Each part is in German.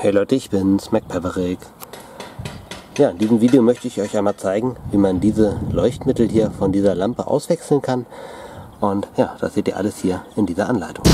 Hey Leute, ich bin's, MacPaverick. Ja, in diesem Video möchte ich euch einmal zeigen, wie man diese Leuchtmittel hier von dieser Lampe auswechseln kann. Und ja, das seht ihr alles hier in dieser Anleitung.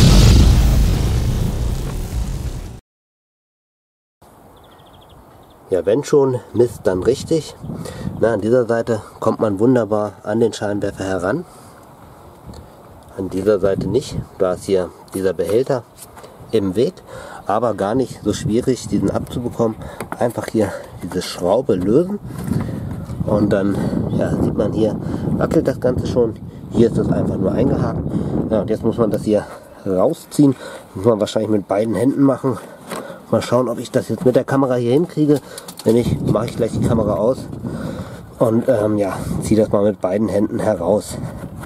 Ja, wenn schon, Mist, dann richtig. Na, an dieser Seite kommt man wunderbar an den Scheinwerfer heran. An dieser Seite nicht, da ist hier dieser Behälter im Weg, aber gar nicht so schwierig, diesen abzubekommen. Einfach hier diese Schraube lösen und dann ja, sieht man hier, wackelt das Ganze schon. Hier ist es einfach nur eingehakt. Ja, und jetzt muss man das hier rausziehen. Muss man wahrscheinlich mit beiden Händen machen. Mal schauen, ob ich das jetzt mit der Kamera hier hinkriege. Wenn nicht, mache ich gleich die Kamera aus und ja, ziehe das mal mit beiden Händen heraus.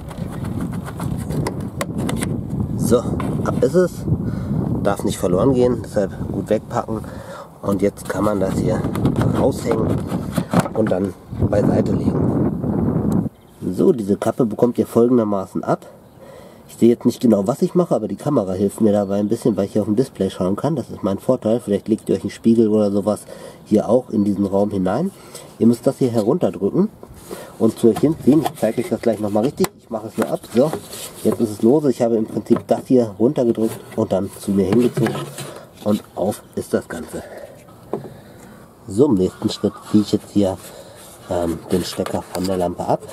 So, ab ist es. Darf nicht verloren gehen, deshalb gut wegpacken. Und jetzt kann man das hier raushängen und dann beiseite legen. So, diese Kappe bekommt ihr folgendermaßen ab. Ich sehe jetzt nicht genau, was ich mache, aber die Kamera hilft mir dabei ein bisschen, weil ich hier auf dem Display schauen kann. Das ist mein Vorteil. Vielleicht legt ihr euch einen Spiegel oder sowas hier auch in diesen Raum hinein. Ihr müsst das hier herunterdrücken und zu euch hinziehen. Ich zeige euch das gleich nochmal richtig. Ich mache es nur ab. So, jetzt ist es lose. Ich habe im Prinzip das hier runtergedrückt und dann zu mir hingezogen. Und auf ist das Ganze. So, im nächsten Schritt ziehe ich jetzt hier den Stecker von der Lampe ab.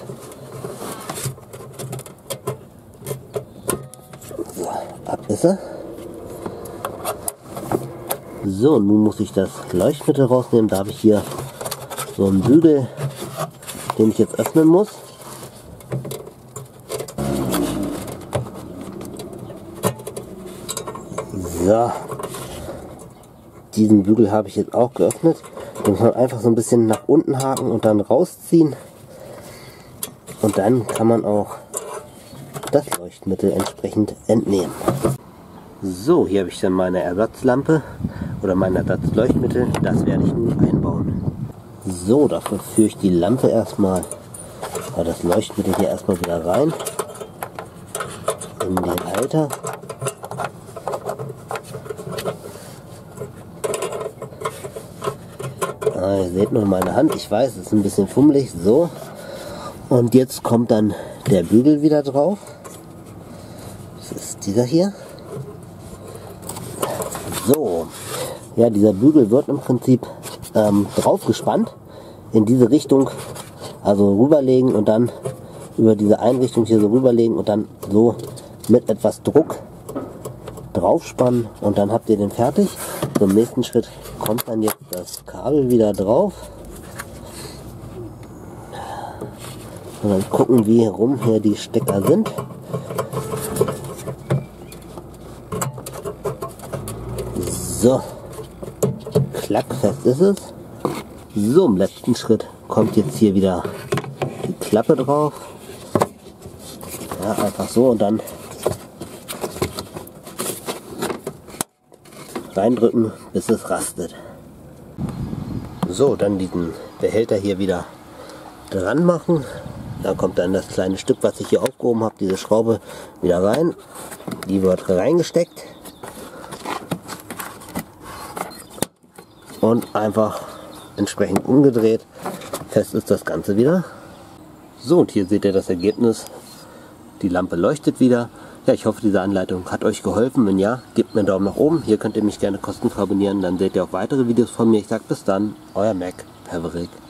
So, ab ist er. So, nun muss ich das Leuchtmittel rausnehmen. Da habe ich hier so einen Bügel, den ich jetzt öffnen muss. So, diesen Bügel habe ich jetzt auch geöffnet. Den muss man einfach so ein bisschen nach unten haken und dann rausziehen. Und dann kann man auch das Leuchtmittel entsprechend entnehmen. So, hier habe ich dann meine Ersatzlampe oder mein Ersatzleuchtmittel. Das werde ich nun einbauen. So, dafür führe ich die Lampe erstmal, das Leuchtmittel hier erstmal wieder rein in den Halter. Ihr seht nur meine Hand, ich weiß, es ist ein bisschen fummelig, so. Und jetzt kommt dann der Bügel wieder drauf. Das ist dieser hier. So, ja, dieser Bügel wird im Prinzip drauf gespannt, in diese Richtung, also rüberlegen und dann über diese Einrichtung hier so rüberlegen und dann so mit etwas Druck draufspannen und dann habt ihr den fertig. So, im nächsten Schritt kommt dann jetzt das Kabel wieder drauf. Und dann gucken, wie rum hier die Stecker sind. So, klackfest ist es. So, im letzten Schritt kommt jetzt hier wieder die Klappe drauf. Ja, einfach so und dann reindrücken, bis es rastet. So, dann diesen Behälter hier wieder dran machen. Da kommt dann das kleine Stück, was ich hier aufgehoben habe, diese Schraube wieder rein. Die wird reingesteckt. Und einfach entsprechend umgedreht. Fest ist das Ganze wieder. So, und hier seht ihr das Ergebnis. Die Lampe leuchtet wieder. Ja, ich hoffe, diese Anleitung hat euch geholfen. Wenn ja, gebt mir einen Daumen nach oben. Hier könnt ihr mich gerne kostenfrei abonnieren. Dann seht ihr auch weitere Videos von mir. Ich sage bis dann, euer MacPaverick.